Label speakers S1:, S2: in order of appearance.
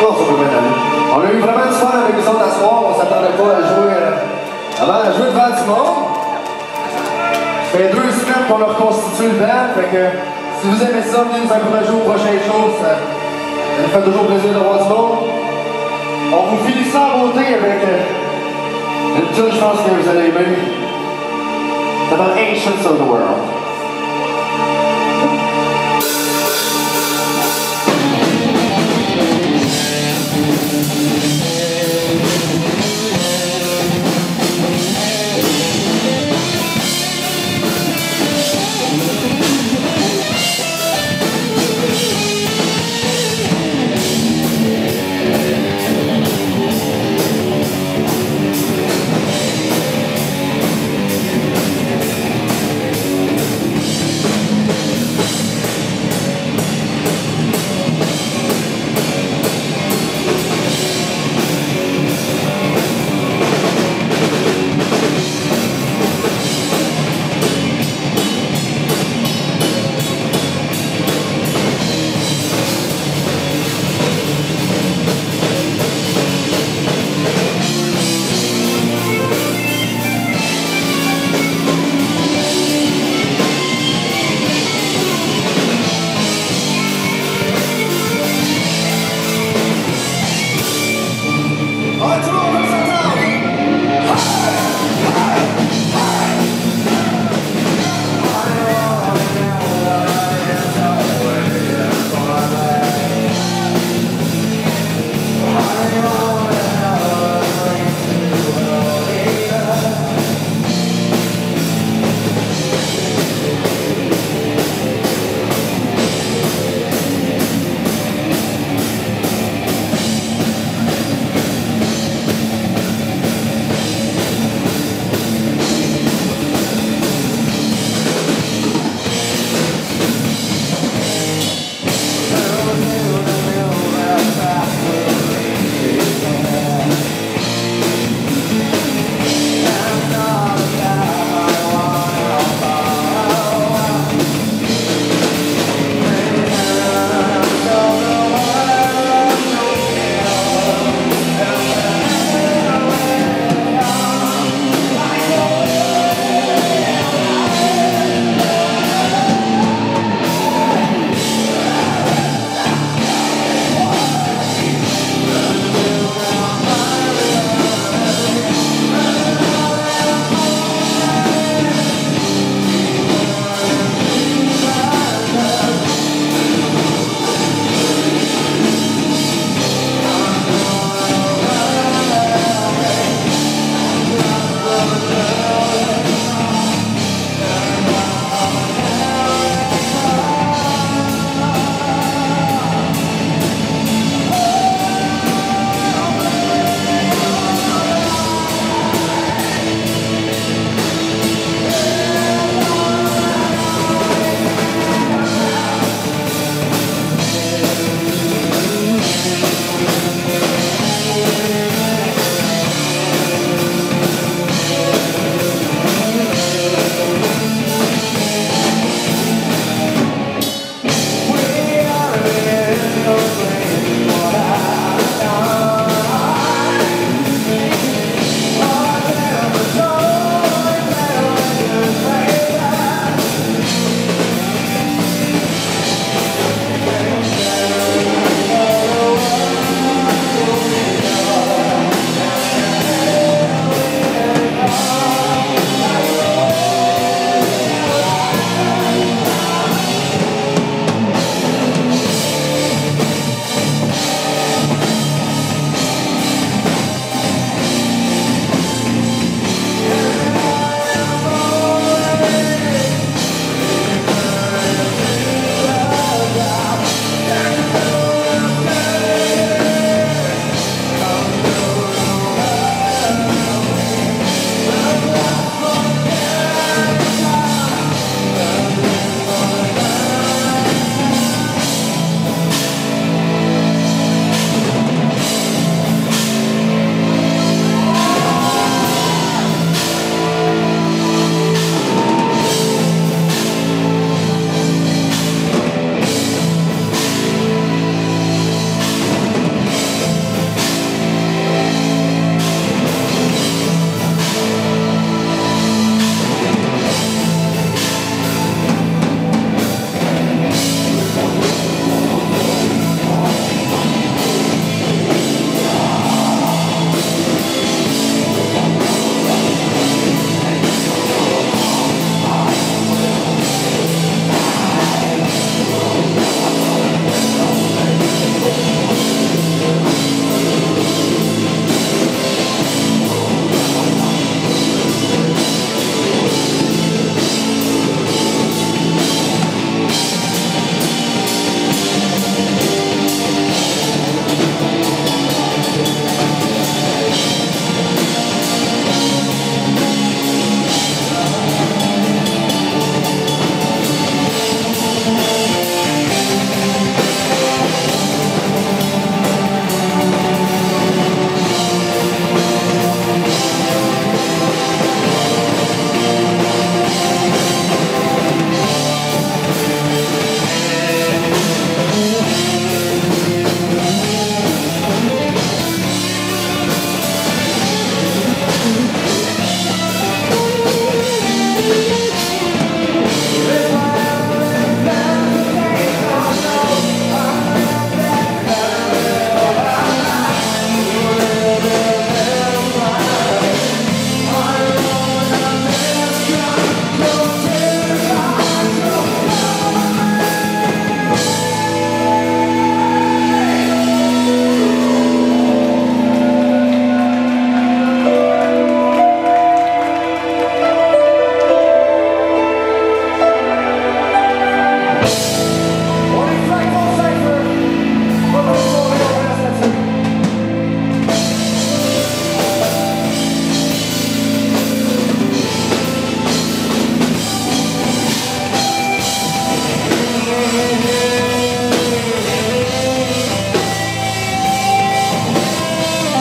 S1: Oh, ça peut bien aller. On a eu vraiment du fun avec les autres à soir. On s'attendait pas à jouer devant du monde. Ça fait 2 semaines qu'on a reconstitué le band. Fait que si vous aimez ça, venez nous encourager au prochain show. Ça nous fait toujours plaisir de voir du monde. On vous finit ça en beauté avec une tune, je pense que vous allez aimer. Ça s'appelle Ancients of the World.